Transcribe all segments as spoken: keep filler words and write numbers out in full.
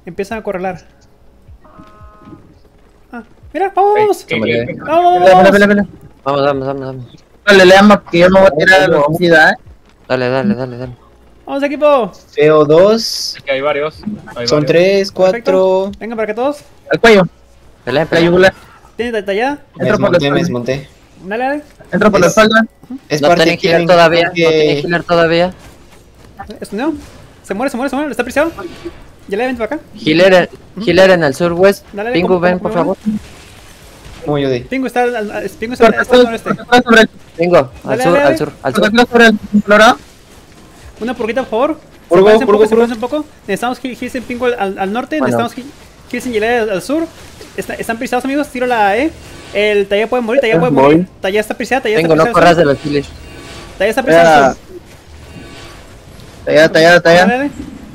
empiezan a correlar. Ah, mira, vamos, Ey, vamos. ey, ey. Vamos, Pela, vamos. pela, pela. Vamos, vamos, vamos, vamos. Dale, le llama que yo me voy a tirar a la velocidad, eh. Dale, dale, dale, dale. Vamos, equipo. Veo dos. Es que hay varios. Hay Son varios. tres, cuatro. Venga para acá todos. Al cuello, Pelea, la pelea. yugular. ¿Tienes tallada? Me Entra por la desmonté, me espalda. desmonté. Dale, dale. Entra por la Es- espalda. Es No parte tiene que healer todavía, no tiene que... healer todavía. Estuneo. Se muere, se muere, se muere. Está preciado. Ya le vente para acá. Healer, en- healer en el surwest. Dale, dale, Pingu, ¿cómo- ven, cómo- por cómo favor. Como yo de. Pingo está al, al- Pingo está, está al noreste. Corta sobre el. Pingu, al Dale, sur, dale, al sur, al sur. Corta sobre el colorado. Una purguita, por favor. Purgo, Sepárense un purgo, poco, purgo. sepárense un poco. Necesitamos heal- heals en Pingo al, al, al norte. Bueno. Necesitamos heal- heals en Yelea al, al sur. Está- están pisados, amigos. Tiro la E. El Talla puede morir, Talla puede Voy. morir. Talla está pisada, Talla está Pingu, no pisada. corras de los healers. Talla está pisada. Ya. al sur. Talla, talla, Dale, talla. dale.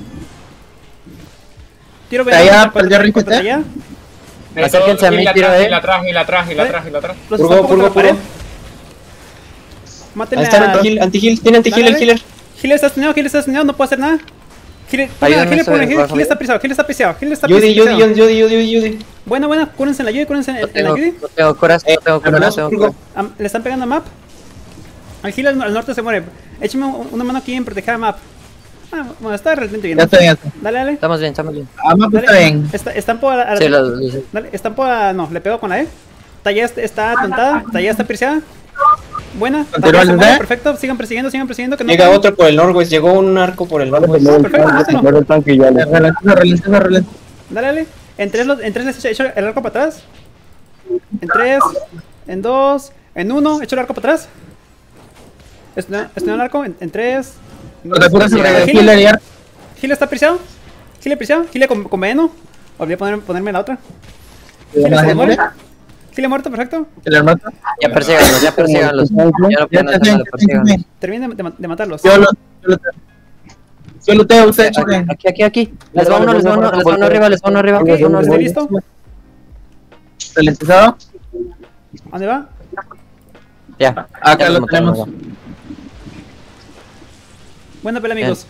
Tiro Talla, veneno contra- perdió contra Rico, ¿eh? Talla. Acérquense a mí, Y la tiro, atrás, eh. y la atrás, y la atrás, y la atrás, y la atrás. Los Purgo, estampo contra purgo, la pared. purgo. Mátenme Ahí está, a... anti-heal, anti-heal. Tiene anti-heal el Dale, healer. Gil está estuneado, Gil está estuneado, no puedo hacer nada. Gil, Ayúdame, Gil, estoy Gil, Gil, bajo Gil está vida. pisado, Gil está pisado, Gil está Judy, pisado. Judy, Judy, Judy, Judy. Buena, buena, cúrense en la Judy, cúrense en, No en la tengo, Judy. no tengo coras, no Eh, tengo coras, no hermanos, tengo Purgo. coras. Am- le están pegando a Map. Al Gil al, al norte se muere. Échame un- una mano aquí en proteger a Map. Ah, bueno, está realmente bien. Ya está bien. Dale, dale. Estamos bien, estamos bien. Ah, pues está Dale. bien. Está, estampo a la... a la- Sí, lo, lo sé. Dale, estampo a... No, le pego con la E. Talla est- está tontada, Talla está pierciada. Buena. Continúa Talla se el muere, D. perfecto. Sigan persiguiendo, sigan persiguiendo. Que no Llega caigan. otro por el norwest. Llegó un arco por el norwest. Ah, perfecto, mátalo. el tanque y ya le. Ralentiza, ralentiza, ralentiza. Dale, dale. En tres, los- en tres les echo, echo el arco para atrás. En tres, en dos, en uno, echo el arco para atrás. Estoy el arco, en, en tres. en dos. Corta cura sobre el Gil, healer y arco. Gil está prisiado. Gil prisiado. Gil con, con veneno. Olvidé poner, ponerme la otra. Gil ¿La se gente? muere. Gil muerto, perfecto. ¿Healer mata? Ya persíganlos, ya persíganlos. Ya no Ya pueden está hacer bien, nada, persíganlos. Terminen de, de ma- de matarlos. Yo lo, yo lo tengo. Yo lo tengo, usted, chequen. Aquí, aquí, aquí. Les va uno, les va uno, les va uno arriba, les va uno arriba. Ok, les va uno ¿estoy arriba. listo? Ralentizado. ¿A dónde va? Ya. Acá ya lo los mataron, tenemos. ya. Buena pelea, amigos.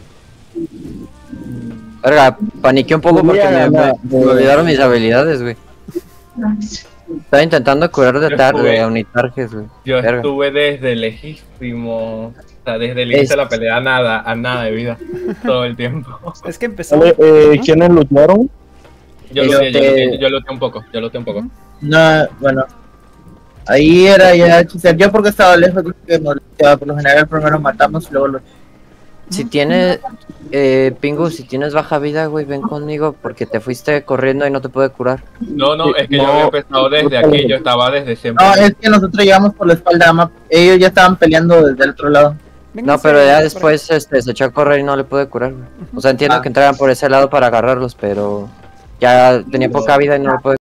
Verga, paniqué un poco porque Voy a me, me- ganar, me güey. olvidaron mis habilidades, güey. Estaba intentando curar de Yo tarde, estuve- a unitarjes, güey. Yo Verga. estuve desde lejísimo. O sea, desde el inicio Es- de la pelea a nada, a nada de vida. Todo el tiempo. Es que empezó. Vale, eh, ¿quiénes lucharon? Yo lo Este- yo lo yo lo un poco, yo lo un poco. No, bueno. Ahí era ya hechicero. Yo porque estaba lejos, dije que no luchaba. Por lo general primero matamos y luego lo... Si tienes, eh, Pingu, si tienes baja vida, güey, ven conmigo porque te fuiste corriendo y no te pude curar. No, no, es que yo No, había empezado desde aquí, yo estaba desde siempre. No, es que nosotros llegamos por la espalda a Map. Ellos ya estaban peleando desde el otro lado. Vénganse No, pero ya para- después este, se echó a correr y no le pude curar, güey. O sea, entiendo Ah. que entraran por ese lado para agarrarlos, pero ya tenía poca vida y no le pude